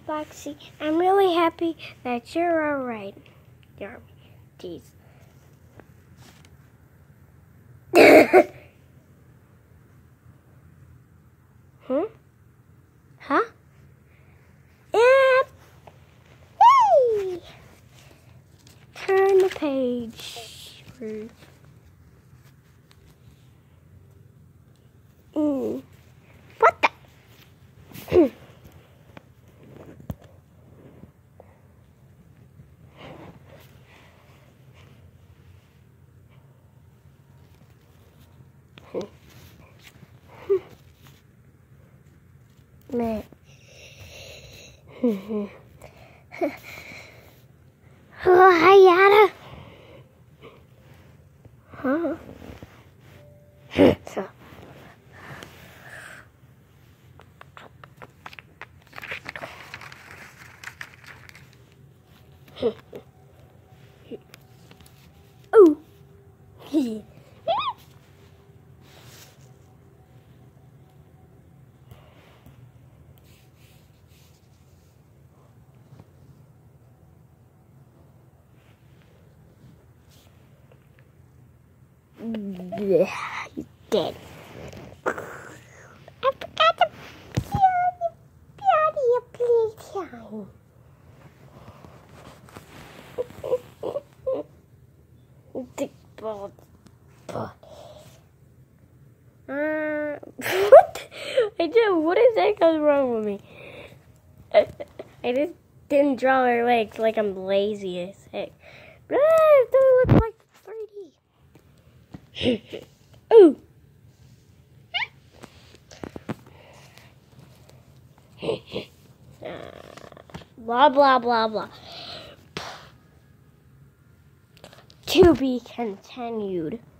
Foxy. I'm really happy that you're alright. Jeez. Huh? Yep. Hey! Turn the page. What the? Man. Oh, hi, Yada. Huh? So. Oh. He's dead. I forgot to Baldi a playtime. Dick ball. What? What is that goes wrong with me? I just didn't draw her legs like I'm lazy as heck. But it doesn't look like 3D. Ooh. Blah, blah, blah, blah. To be continued.